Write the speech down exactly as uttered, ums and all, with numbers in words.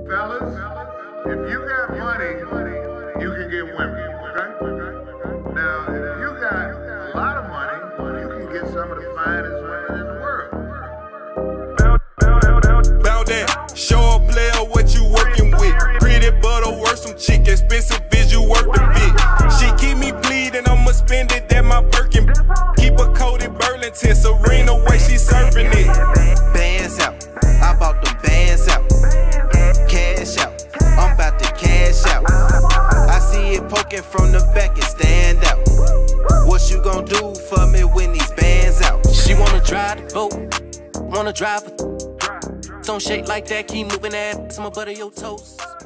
Fellas, if you got money, you can get women, okay? Now, if you got a lot of money, you can get some of the finest women in the world. Bout that, show a player what you working with. Pretty butter worth some chick, expensive visual worth the fit. She keep me bleeding, I'ma spend it at my Birkin. Keep a coated Burlington, Serena way she serving it. Bands out, I bought them bands out. Cash out, I'm about to cash out. I see it poking from the back and stand out. What you gon' do for me when these bands out? She wanna drive the boat, wanna drive it. Don't shake like that, keep moving that, I'ma butter your toast.